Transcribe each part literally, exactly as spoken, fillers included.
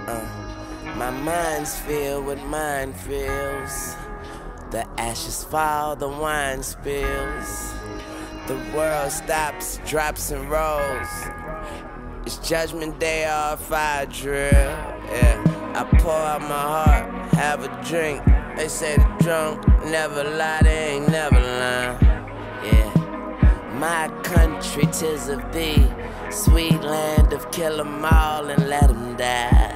Uh, my mind's filled with minefields. The ashes fall, the wine spills. The world stops, drops and rolls. It's judgment day or fire drill. Yeah, I pour out my heart, have a drink. They say the drunk never lie, they ain't never lying. Yeah, my country, 'tis of thee, sweet land of kill 'em all and let 'em die.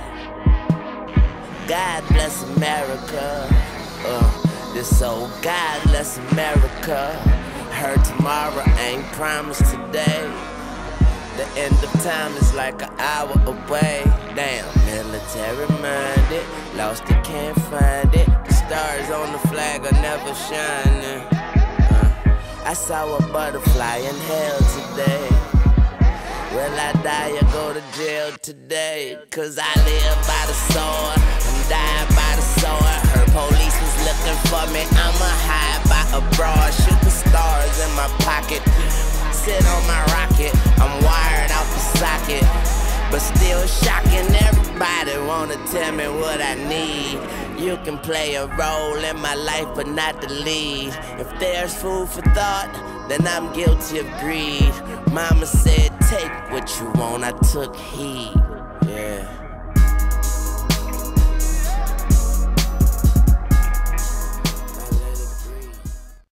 God bless America. Uh, this old God bless America. Heard tomorrow ain't promised today. The end of time is like an hour away. Damn, military minded, lost it, can't find it. The stars on the flag are never shining. Uh, I saw a butterfly in hell today. Will I die or go to jail today? Cause I live by the sword, I'm dying by the sword. Heard police was looking for me, I'ma hide by a broad. Shooting stars in my pocket, sit on my rocket. I'm wired out the socket, but still shocking. Everybody wanna tell me what I need. You can play a role in my life, but not the lead. If there's food for thought, then I'm guilty of greed. Mama said, take what you want, I took heed.